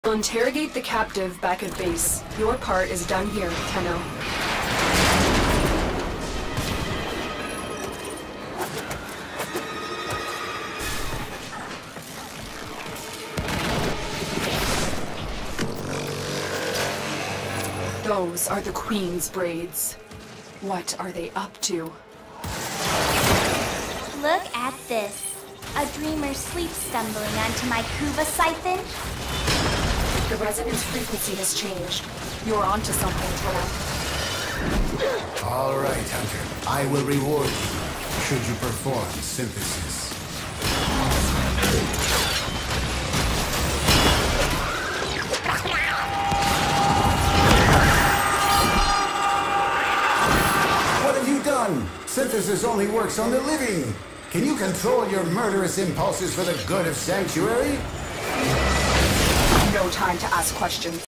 We'll interrogate the captive back at base. Your part is done here, Tenno. Those are the Queen's braids. What are they up to? Look at this. A dreamer sleep stumbling onto my Kuva siphon. The resonance frequency has changed. You're onto something, Tenno. All right, Hunter. I will reward you should you perform synthesis. What have you done? Synthesis only works on the living. Can you control your murderous impulses for the good of Sanctuary? No time to ask questions.